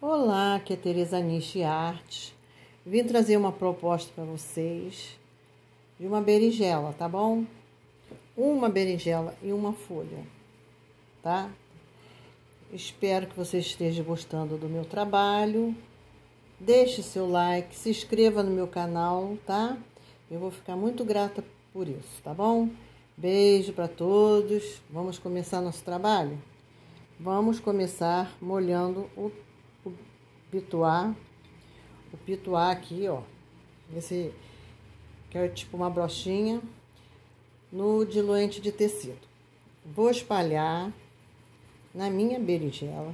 Olá, aqui é Tereza Nishi Artes. Vim trazer uma proposta para vocês de uma berinjela, tá bom? Uma berinjela e uma folha, tá? Espero que você esteja gostando do meu trabalho. Deixe seu like, se inscreva no meu canal, tá? Eu vou ficar muito grata por isso, tá bom? Beijo para todos. Vamos começar nosso trabalho? Vamos começar molhando o pituá. O pituá aqui, ó. Esse que é tipo uma brochinha no diluente de tecido. Vou espalhar na minha berinjela,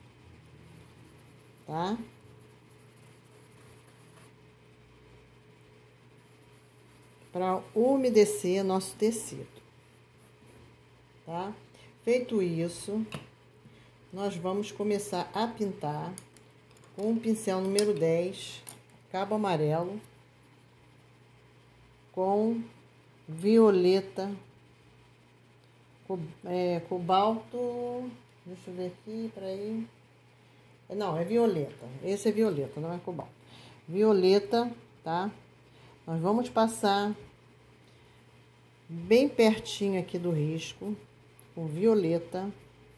tá? Para umedecer nosso tecido, tá? Feito isso, nós vamos começar a pintar com o pincel número 10, cabo amarelo, com violeta, cobalto, deixa eu ver aqui, peraí. Não, é violeta, esse é violeta, não é cobalto. Violeta, tá? Nós vamos passar bem pertinho aqui do risco, com violeta.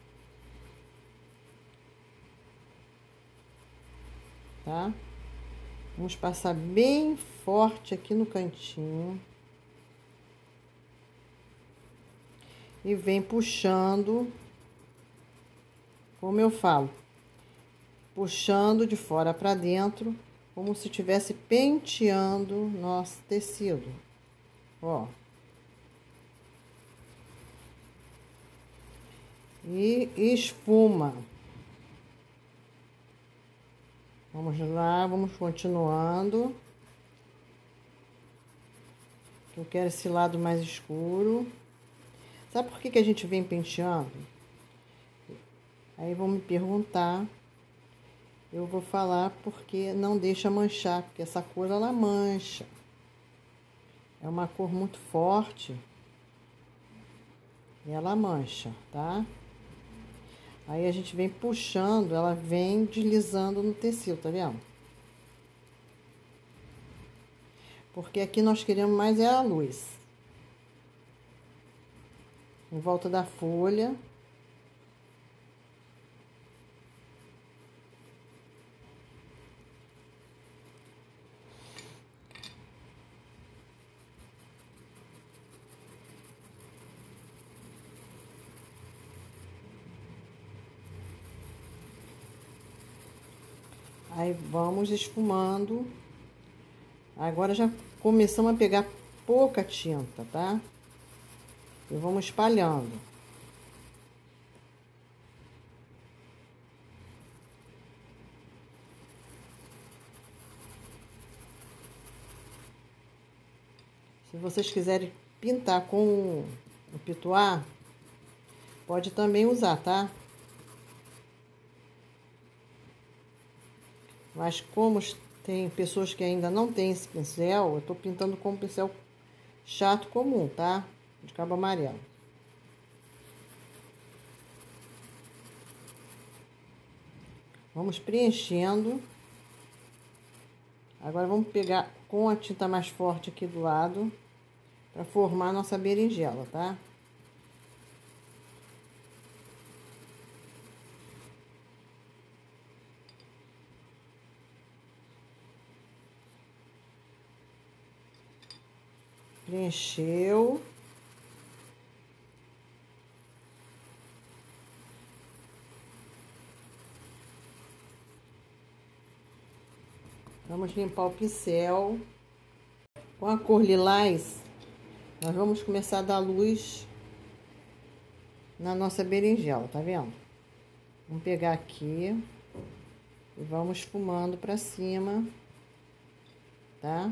Tá? Vamos passar bem forte aqui no cantinho. E vem puxando, como eu falo, puxando de fora para dentro, como se estivesse penteando nosso tecido. Ó. E esfuma. Vamos lá, vamos continuando. Eu quero esse lado mais escuro. Sabe por que a gente vem penteando? Aí vão me perguntar. Eu vou falar porque não deixa manchar, porque essa cor ela mancha. É uma cor muito forte. E ela mancha, tá? Aí a gente vem puxando, ela vem deslizando no tecido, tá vendo? Porque aqui nós queremos mais é a luz. Em volta da folha. Aí vamos esfumando. Agora já começamos a pegar pouca tinta, tá? E vamos espalhando. Se vocês quiserem pintar com o pituá, pode também usar, tá? Mas como tem pessoas que ainda não tem esse pincel, eu tô pintando com um pincel chato comum, tá? De cabo amarelo. Vamos preenchendo. Agora vamos pegar com a tinta mais forte aqui do lado, para formar a nossa berinjela, tá? Preencheu. Vamos limpar o pincel. Com a cor lilás, nós vamos começar a dar luz na nossa berinjela, tá vendo? Vamos pegar aqui e vamos esfumando pra cima, tá?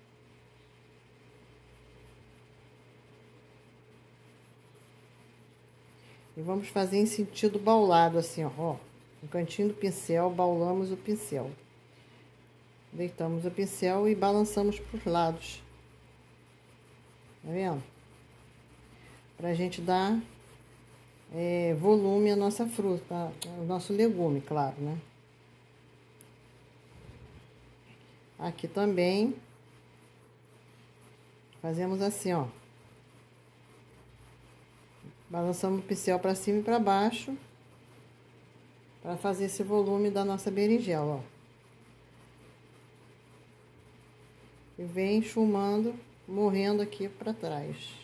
E vamos fazer em sentido baulado, assim, ó. No cantinho do pincel, baulamos o pincel. Deitamos o pincel e balançamos pros lados. Tá vendo? Pra gente dar volume à nossa fruta, ao nosso legume, claro, né? Aqui também fazemos assim, ó. Balançamos o pincel para cima e para baixo, para fazer esse volume da nossa berinjela, ó. E vem enxumando, morrendo aqui para trás.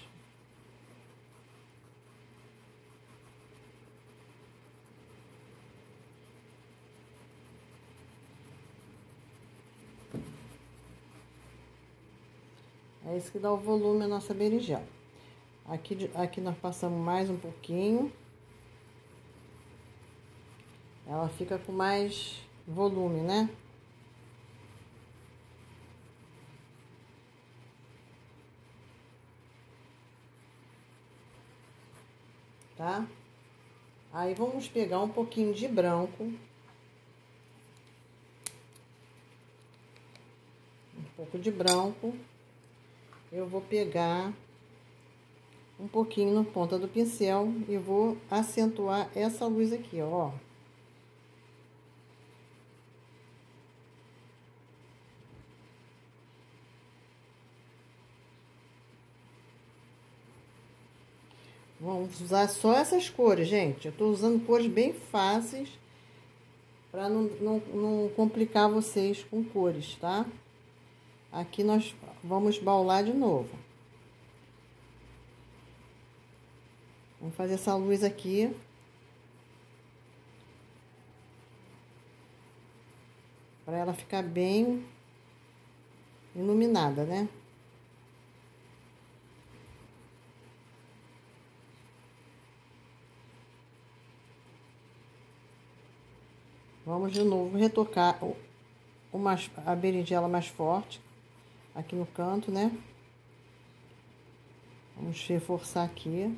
É isso que dá o volume à nossa berinjela. Aqui nós passamos mais um pouquinho. Ela fica com mais volume, né? Tá? Aí vamos pegar um pouquinho de branco. Um pouco de branco. Eu vou pegar um pouquinho na ponta do pincel e vou acentuar essa luz aqui, ó. Vamos usar só essas cores, gente. Eu tô usando cores bem fáceis para não complicar vocês com cores, tá? Aqui nós vamos baular de novo. Vamos fazer essa luz aqui. Para ela ficar bem iluminada, né? Vamos de novo retocar a berinjela mais forte aqui no canto, né? Vamos reforçar aqui.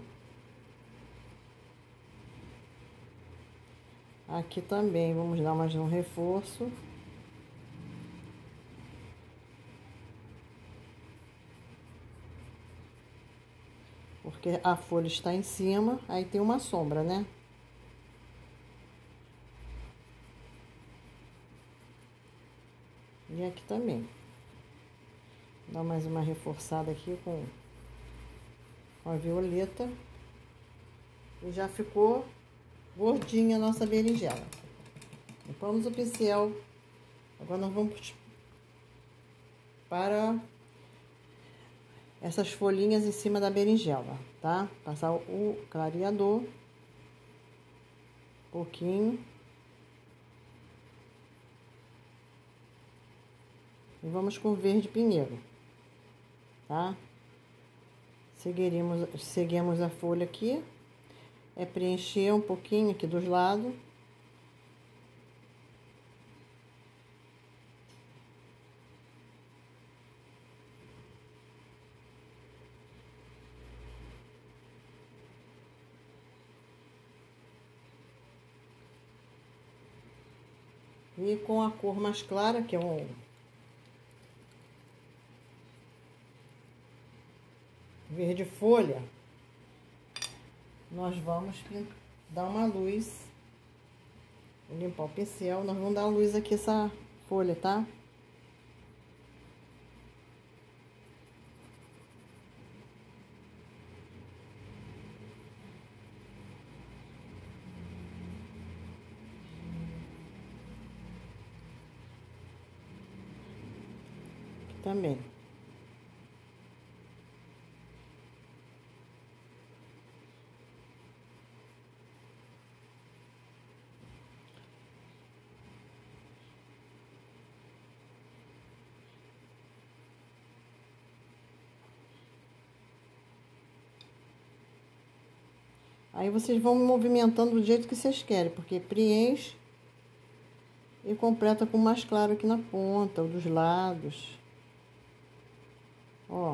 Aqui também vamos dar mais um reforço. Porque a folha está em cima, aí tem uma sombra, né? E aqui também. Dá mais uma reforçada aqui com a violeta. E já ficou gordinha a nossa berinjela. Limpamos o pincel. Agora nós vamos para essas folhinhas em cima da berinjela, tá? Passar o clareador. Um pouquinho. E vamos com verde pinheiro, tá? Seguimos a folha aqui. É preencher um pouquinho aqui dos lados. E com a cor mais clara, que é um verde folha, nós vamos dar uma luz. Vou limpar o pincel, nós vamos dar luz aqui essa folha, tá? Aqui também. Aí vocês vão movimentando do jeito que vocês querem, porque preenche e completa com mais claro aqui na ponta, ou dos lados. Ó.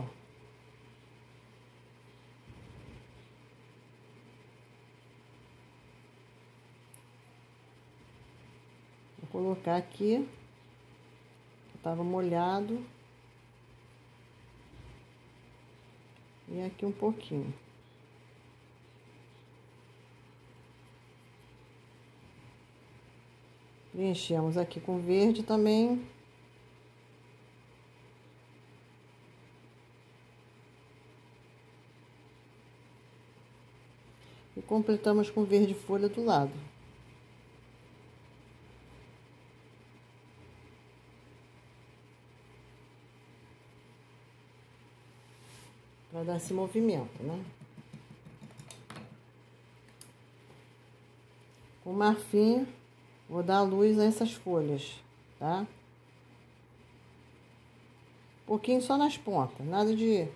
Vou colocar aqui, que tava molhado. E aqui um pouquinho. Preenchemos aqui com verde também. completamos com verde folha do lado. Para dar esse movimento, né? Com marfim, vou dar luz a essas folhas, tá? Um pouquinho só nas pontas, nada de...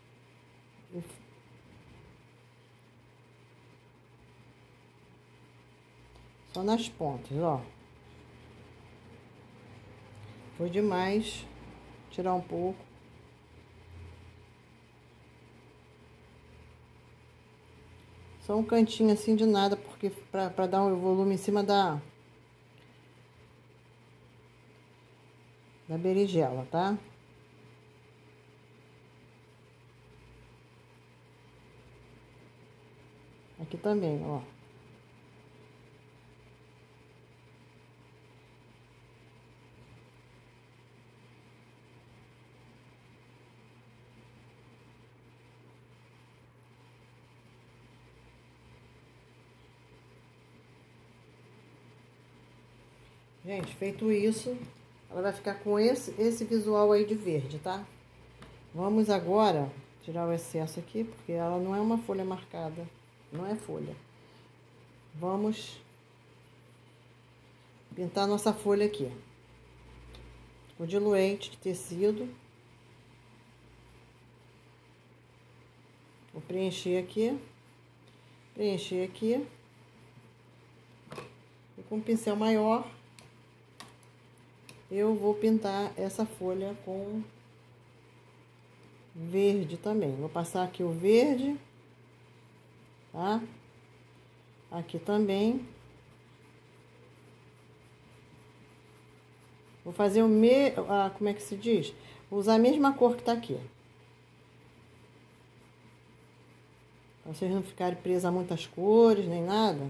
Só nas pontas, ó. Foi demais. Tirar um pouco. Só um cantinho assim de nada, porque pra dar um volume em cima da berinjela, tá? Aqui também, ó. Gente, feito isso, ela vai ficar com esse visual aí de verde, tá? Vamos agora tirar o excesso aqui, porque ela não é uma folha marcada, não é folha. Vamos pintar nossa folha aqui. O diluente de tecido. Vou preencher aqui. Preencher aqui. E com um pincel maior, eu vou pintar essa folha com verde também. Vou passar aqui o verde, tá? Aqui também. Vou fazer como é que se diz? Vou usar a mesma cor que tá aqui. Pra vocês não ficarem presas a muitas cores, nem nada.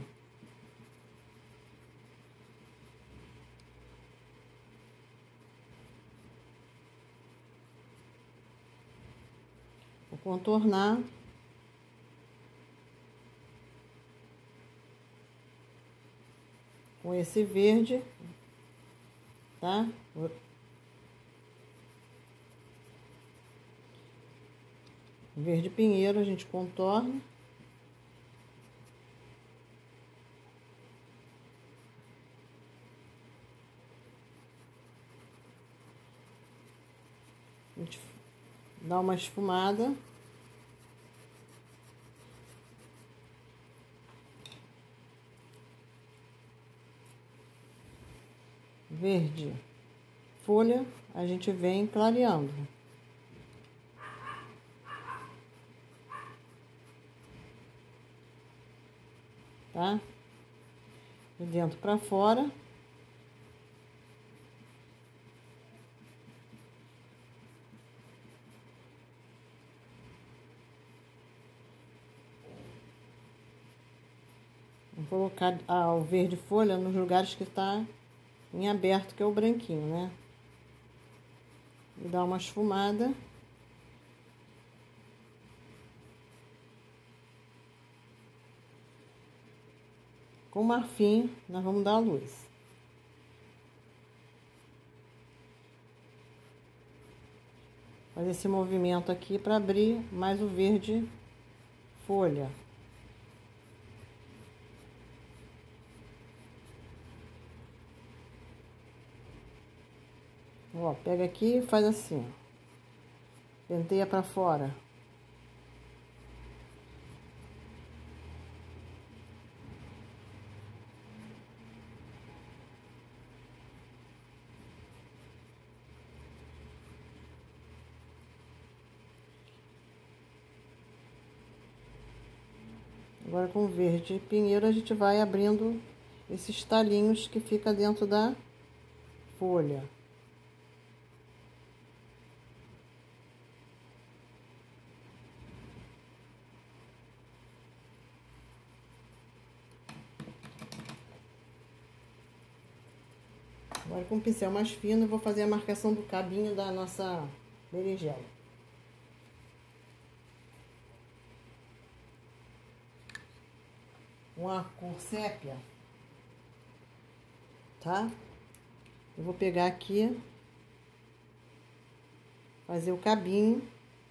Vou contornar. Com esse verde, tá? Verde pinheiro, a gente contorna. A gente dá uma esfumada. Verde folha, a gente vem clareando. Tá? De dentro pra fora. Vou colocar o verde folha nos lugares que tá em aberto, que é o branquinho, né? E dar uma esfumada. Com marfim, nós vamos dar a luz. Fazer esse movimento aqui para abrir mais o verde folha. Ó, pega aqui e faz assim, ó. Penteia pra fora. Agora com o verde pinheiro a gente vai abrindo esses talinhos que fica dentro da folha. Agora com o pincel mais fino eu vou fazer a marcação do cabinho da nossa berinjela. uma cor sépia, tá? Eu vou pegar aqui, fazer o cabinho.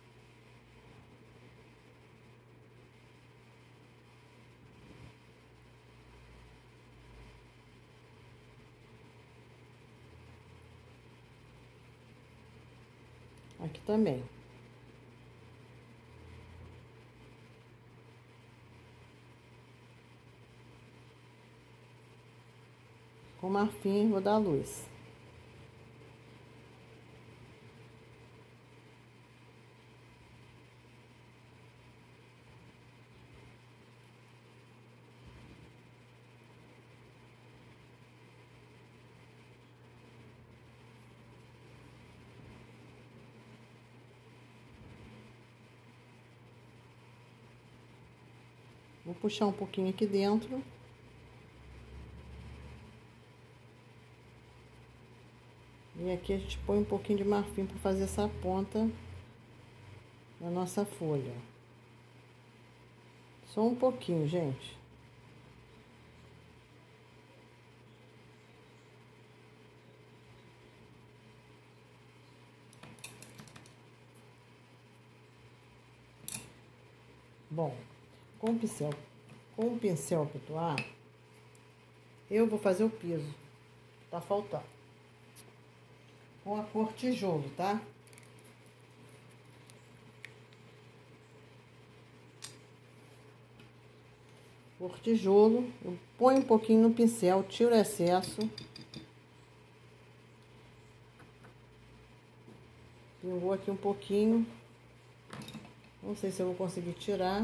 Aqui também. Com marfim, vou dar luz. Vou puxar um pouquinho aqui dentro. E aqui a gente põe um pouquinho de marfim para fazer essa ponta da nossa folha. Só um pouquinho, gente. Bom, com o pincel Pituá, eu vou fazer o piso. Tá faltando. Com a cor tijolo, tá? Cor tijolo, eu ponho um pouquinho no pincel, tiro o excesso. Pingou aqui um pouquinho. Não sei se eu vou conseguir tirar.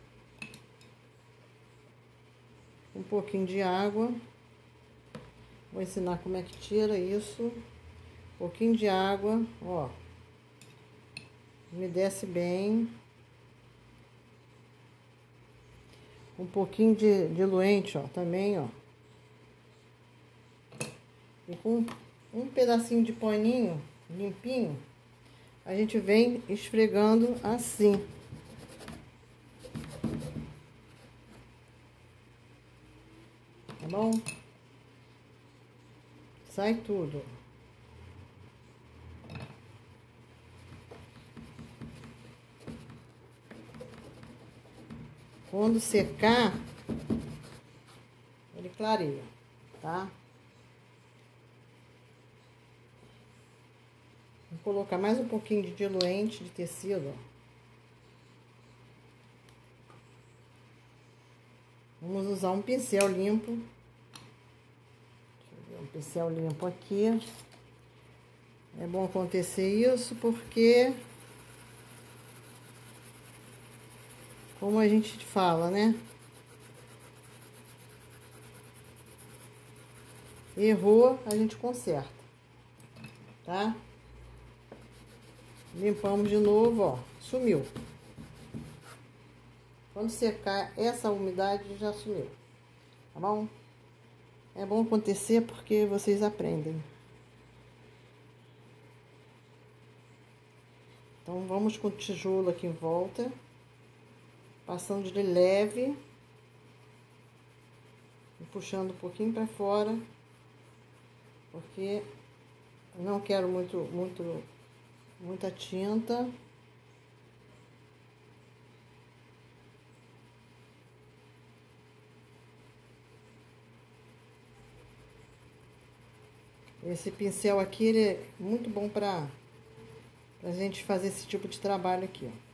Um pouquinho de água. Vou ensinar como é que tira isso. Um pouquinho de água, ó. Me desce bem. Um pouquinho de diluente, ó, também, ó. E com um pedacinho de paninho limpinho, a gente vem esfregando assim. Tá bom? Sai tudo. Quando secar, ele clareia, tá? Vou colocar mais um pouquinho de diluente de tecido, ó. Vamos usar um pincel limpo. Deixa eu ver, um pincel limpo aqui. É bom acontecer isso porque, como a gente fala, né? Errou, a gente conserta, tá? Limpamos de novo, ó, sumiu. Quando secar, essa umidade já sumiu, tá bom? É bom acontecer porque vocês aprendem. Então, vamos com o tijolo aqui em volta, passando de leve, e puxando um pouquinho para fora, porque não quero muita tinta. Esse pincel aqui, ele é muito bom pra gente fazer esse tipo de trabalho aqui, ó.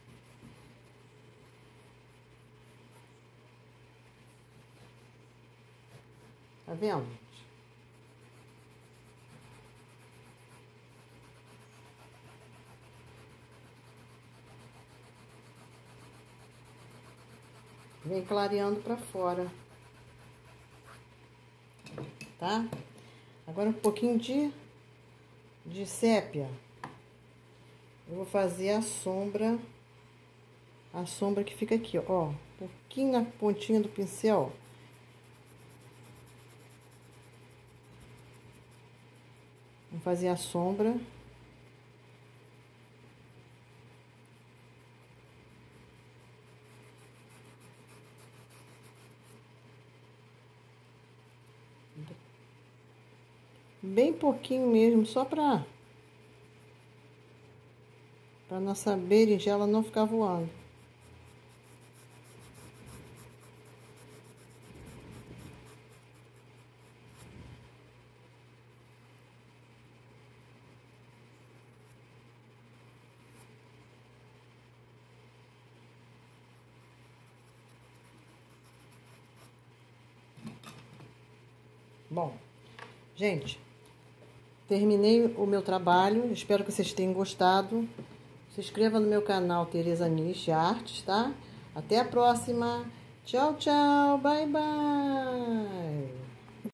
Tá vendo, gente? Vem clareando pra fora, tá? Agora um pouquinho de sépia. Eu vou fazer a sombra que fica aqui, ó, um pouquinho na pontinha do pincel. Vou fazer a sombra. bem pouquinho mesmo, só para nossa berinjela não ficar voando. Bom, gente, terminei o meu trabalho, espero que vocês tenham gostado. Se inscreva no meu canal Tereza Niche Artes, tá? Até a próxima. Tchau, tchau. Bye, bye.